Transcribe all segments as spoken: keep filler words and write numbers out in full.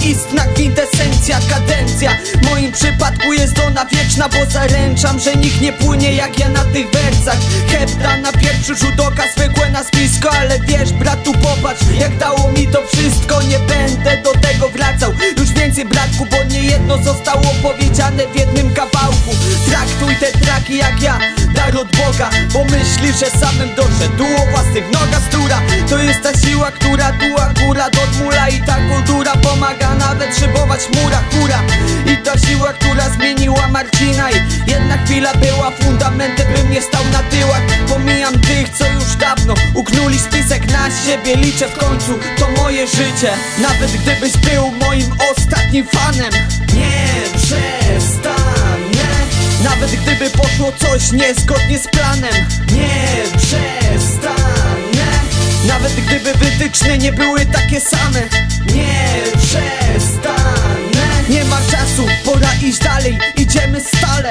istna kwintesencja, kadencja. W moim przypadku jest ona wieczna, bo zaręczam, że nikt nie płynie jak ja na tych wersach. Hebda na pierwszy rzut oka, zwykłe nazwisko, ale wiesz bratu, popatrz jak dało mi to wszystko. Nie będę do tego wracał już więcej, bratku, bo nie jedno zostało powiedziane w jednym kawałku. Traktuj te traki jak ja, dar od Boga, bo myślisz, że samym doszedł o własnych nogach. Stura to jest ta siła, która tu akurat odmula, i ta kultura pomaga nawet szybować mura. Hura i ta siła, która zmieniła Marcina, i jedna chwila była fundamentem, bym nie stał na tyłach. Pomijam tych, co już dawno uknuli spisek na siebie. Liczę w końcu to moje życie, nawet gdybyś był moim ostatnim fanem. Nie przestanę, nawet gdyby poszło coś niezgodnie z planem. Nie przestanę, nawet gdyby wytyczne nie były takie same. Nie przestanę, nie ma czasu, pora iść dalej, idziemy stale.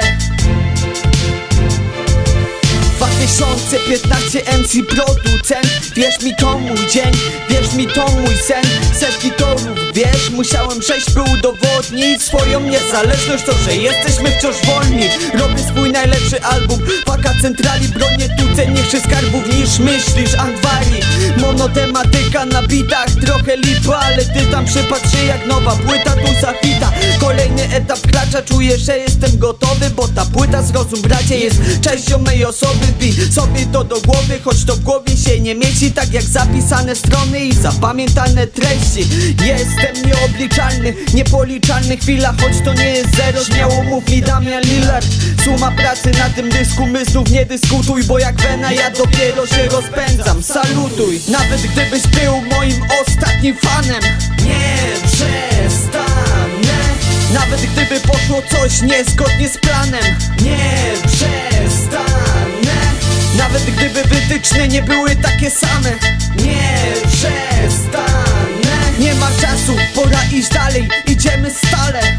dwa tysiące piętnaście M C producent. Wierz mi, to mój dzień, wierz mi, to mój sen. Setki torów, wiesz, musiałem przejść, by udowodnić swoją niezależność, to, że jesteśmy wciąż wolni. Robię swój najlepszy album, paka centrali, bronię tu cenniejszych skarbów niż myślisz, Andwari. Monotematyka na bitach, trochę lipa, ale ty tam przypatrz się jak nowa płyta, tu safita. Kolejny etap wkracza, czuję, że jestem gotowy, bo ta płyta, zrozum bracie, jest częścią mej osoby. Wbij sobie to do głowy, choć to w głowie się nie mieści, tak jak zapisane strony i zapamiętane treści. Jestem nieobliczalny, niepoliczalny chwila, choć to nie jest zero. Śmiało mów mi Damian Lillard, suma pracy na tym dysku, my znów nie dyskutuj, bo jak wena ja dopiero się rozpędzam. Salutuj, nawet gdybyś był moim ostatnim fanem. Nie przestanę, nawet gdyby poszło coś niezgodnie z planem. Nie przestanę, nawet gdyby wytyczne nie były takie same. Nie przestanę, nie ma czasu, pora iść dalej, idziemy stale.